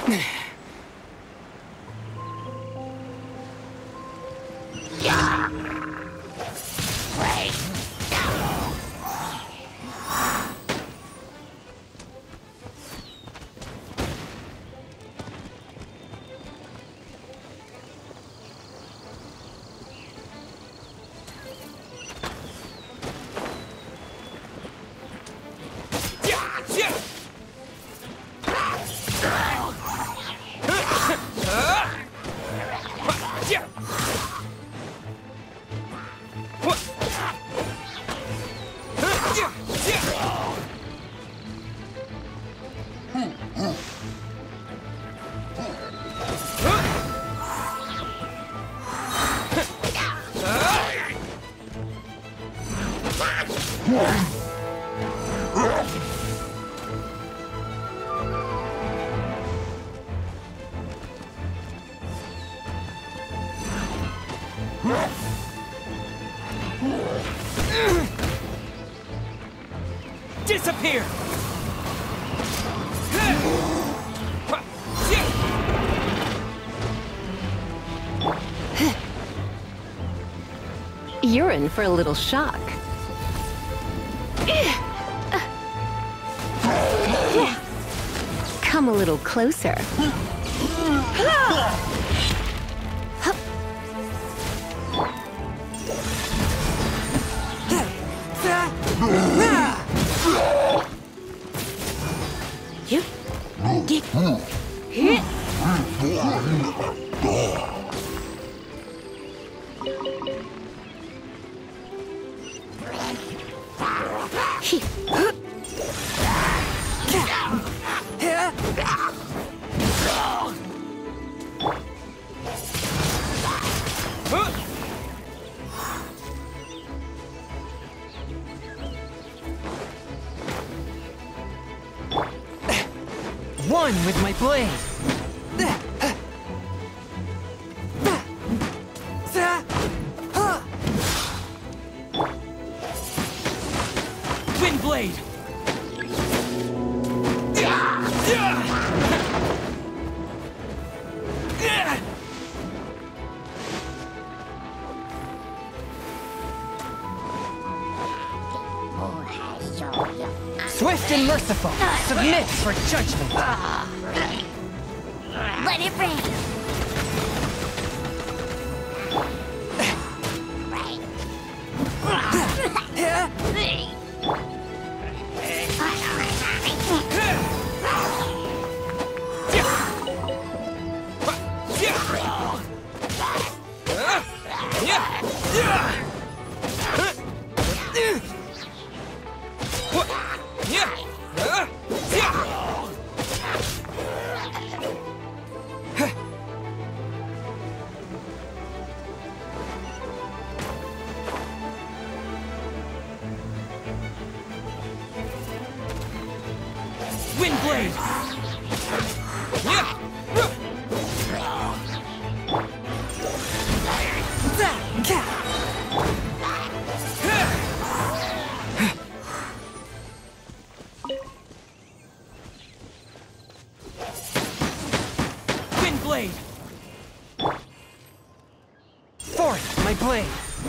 Disappear! You're in for a little shock. Come a little closer. One with my blade! Wind blade! Swift and merciful, submit for judgment. Let it rain. Wind blade! Wind blade! Forth, my blade!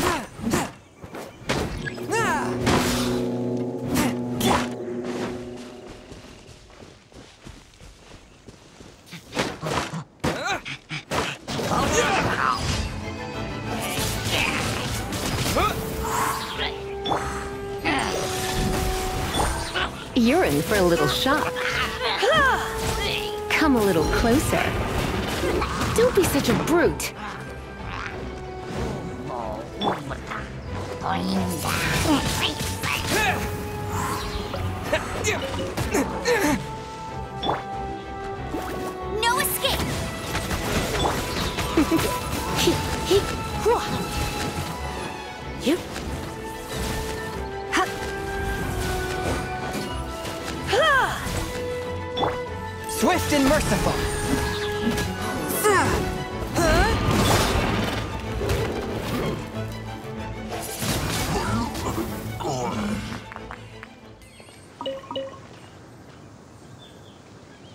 You're in for a little shock. Come a little closer. Don't be such a brute. No escape! You. Swift and merciful!